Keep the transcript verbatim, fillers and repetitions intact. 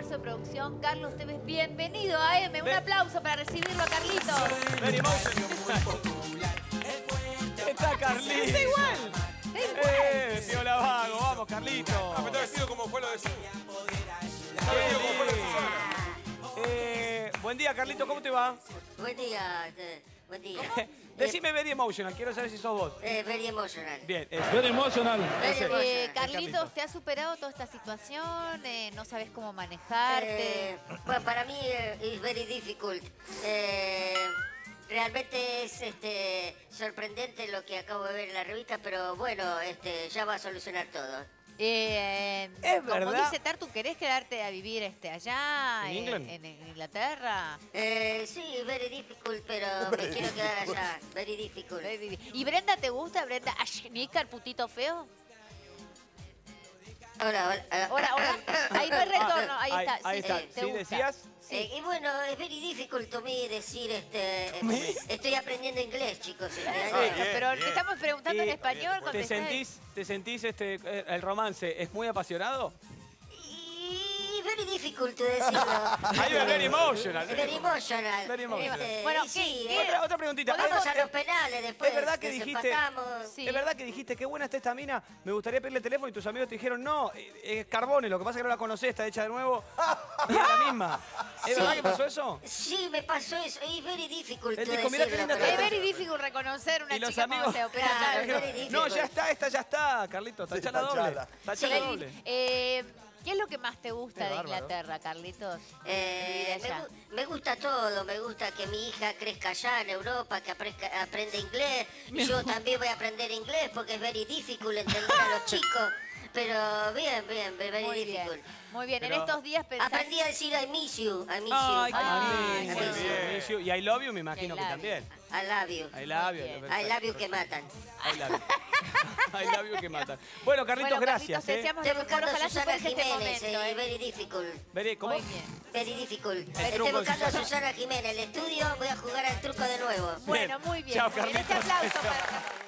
aplauso de producción. Carlos Tevez, bienvenido a M. Un aplauso para recibirlo a Carlitos. Very emotional. Está Carlitos. Está igual. Está igual. Eh, tío Lavago, vamos, Carlitos. Ah, pero está vestido como fue lo de Zoom. Está Qué vestido como fue lo de lindo. Susana. Eh, buen día, Carlitos, ¿cómo te va? Buen día, eh, buen día. Decime very emotional, quiero saber si sos vos. Eh, very emotional. Bien, eso. Very emotional. Very Eh, emotional. Carlitos, ¿te has superado toda esta situación? Eh, ¿No sabes cómo manejarte? Eh, bueno, para mí es very difficult. Eh, realmente es este, sorprendente lo que acabo de ver en la revista, pero bueno, este, ya va a solucionar todo. Eh, Es como verdad. dice Tartu, ¿querés quedarte a vivir este allá, ¿En eh, England? en, en Inglaterra? Eh, sí, very difficult, pero me quiero quedar allá. Very difficult. ¿Y Brenda te gusta? ¿Brenda Ashnikar, putito feo? Hola, hola. Ahora, ahora. Ahí no hay retorno, ahí Ahí, está. ahí sí, está. eh, ¿te ¿Sí gusta? decías? Eh, y bueno, es very difficult to me decir, este, eh, estoy aprendiendo inglés, chicos. este año. Bueno, bien, pero bien. te estamos preguntando en Y- español. ¿Te contestá. sentís, te sentís este, eh, el romance es muy apasionado? Y very difficult to decirlo. Ahí va, very emotional. Very emotional. Very emotional. Este, Bueno, y ¿qué- sí, qué- eh, Otra, otra preguntita. Vamos Ah, a los penales después. ¿Es verdad que dijiste, desempatamos. Sí. es verdad que dijiste qué buena está esta mina? Me gustaría pedirle el teléfono y tus amigos te dijeron no, eh, es Carbone, lo que pasa es que no la conocés, está hecha de nuevo y es la misma. ¿Es Sí. verdad que pasó eso? Sí, me pasó eso. Es very difficult Él to dijo, "Mirá qué decirlo, linda pero- Es está". very difficult reconocer una Y los chica amigos- cuando se opera. Claro, claro. es very difficult. No, ya está, esta ya está, Carlitos, tacha la doble. tachada. Tacha la Sí. doble. Eh, ¿Qué es lo que más te gusta Qué de bárbaro. Inglaterra, Carlitos? Eh, Vivir me, allá. gu- me gusta todo, me gusta que mi hija crezca allá en Europa, que aprezca- aprenda inglés. Yo también voy a aprender inglés porque es very difficult entender a los chicos. Pero bien, bien, very Muy difficult. bien. Muy bien, en Pero- estos días pensás... Aprendí a decir I miss you, I miss Ay, you. qué Ay, lindo. muy I bien. miss you. Y I love you me imagino que I love también. I love you. I love you. Muy bien. I love you que matan. I love you. I love you que matan. Bueno, Carlitos, Bueno, gracias. Carlitos, te ¿eh? deseamos Estoy lo mejor. buscando a Ojalá Susana superes este Jiménez, momento. eh, ¿eh? very difficult. Veré, ¿cómo? Muy bien. Very difficult. truco Estoy de buscando a Susana. Susana Jiménez. El estudio, voy a jugar al truco de nuevo. Bueno, muy bien. Chao, Muy bien. Este Carlitos. aplauso para Carlitos.